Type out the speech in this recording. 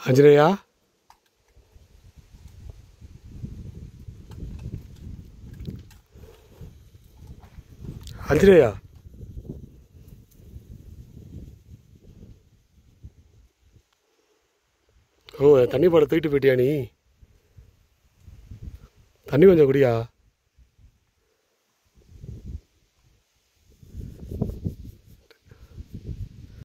ஆஞ்சநேயா, ஆஞ்சநேயா, ஓ தண்ணி பாட தூக்கிட்டு போயிட்டியா நீ? தண்ணி கொஞ்சம் குடியா.